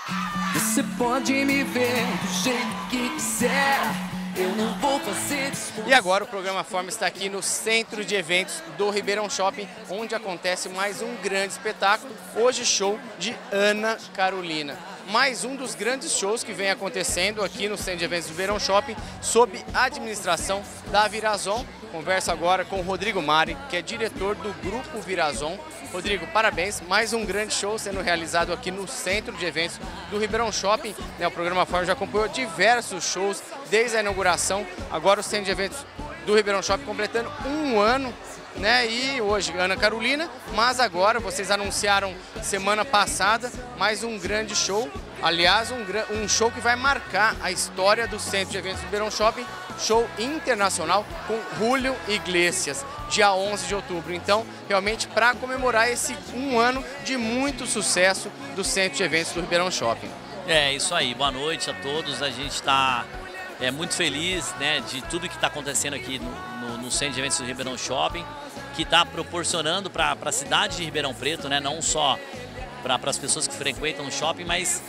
Você pode me ver do jeito que quiser, eu não vou fazer esforço. E agora o programa Forma está aqui no Centro de Eventos do Ribeirão Shopping, onde acontece mais um grande espetáculo, hoje show de Ana Carolina. Mais um dos grandes shows que vem acontecendo aqui no Centro de Eventos do Ribeirão Shopping, sob a administração da Virazon. Converso agora com o Rodrigo Mari, que é diretor do Grupo Virazon. Rodrigo, parabéns, mais um grande show sendo realizado aqui no Centro de Eventos do Ribeirão Shopping. O programa Forma já acompanhou diversos shows desde a inauguração, agora o Centro de Eventos do Ribeirão Shopping completando um ano, e hoje Ana Carolina, mas agora vocês anunciaram semana passada mais um grande show, aliás um show que vai marcar a história do Centro de Eventos do Ribeirão Shopping, show internacional com Julio Iglesias, dia 11 de outubro. Então, realmente para comemorar esse um ano de muito sucesso do Centro de Eventos do Ribeirão Shopping. É isso aí, boa noite a todos, a gente está muito feliz de tudo que está acontecendo aqui no Centro de Eventos do Ribeirão Shopping, que está proporcionando para a cidade de Ribeirão Preto, não só para as pessoas que frequentam o shopping, mas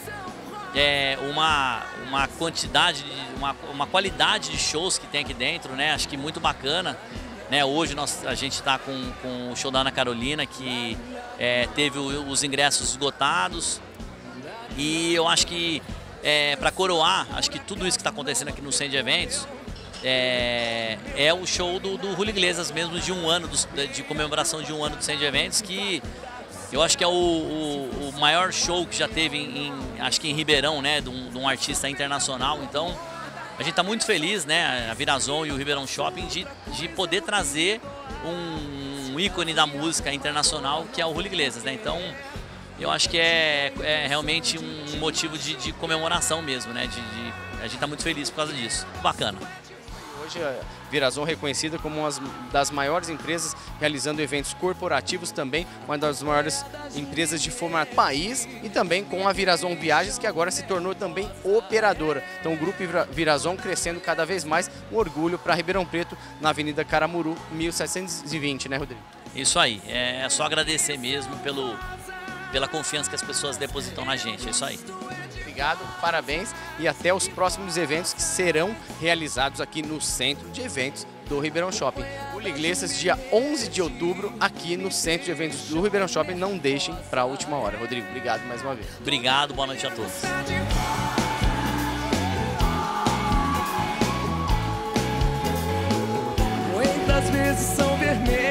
uma quantidade, uma qualidade de shows que tem aqui dentro, acho que muito bacana. Hoje a gente está com o show da Ana Carolina, que teve os ingressos esgotados, e eu acho que para coroar, acho que tudo isso que está acontecendo aqui no Centro de Eventos é o show do Julio Iglesias mesmo, de um ano, de comemoração de um ano do Centro de Eventos, que eu acho que é o maior show que já teve acho que em Ribeirão, de um artista internacional. Então a gente está muito feliz, a Virazon e o Ribeirão Shopping, de poder trazer um ícone da música internacional, que é o Julio Iglesias, Então eu acho que é realmente um motivo de comemoração mesmo, a gente está muito feliz por causa disso. Bacana. Hoje a Virazon reconhecida como uma das maiores empresas realizando eventos corporativos, também uma das maiores empresas de formato país, e também com a Virazon Viagens, que agora se tornou também operadora. Então o Grupo Virazon crescendo cada vez mais, um orgulho para Ribeirão Preto, na Avenida Caramuru, 1720, Rodrigo? Isso aí, é só agradecer mesmo pela confiança que as pessoas depositam na gente, é isso aí. Obrigado, parabéns e até os próximos eventos que serão realizados aqui no Centro de Eventos do Ribeirão Shopping. Julio Iglesias, dia 11 de outubro, aqui no Centro de Eventos do Ribeirão Shopping. Não deixem para a última hora. Rodrigo, obrigado mais uma vez. Obrigado, boa noite a todos. Muitas vezes são vermelhas.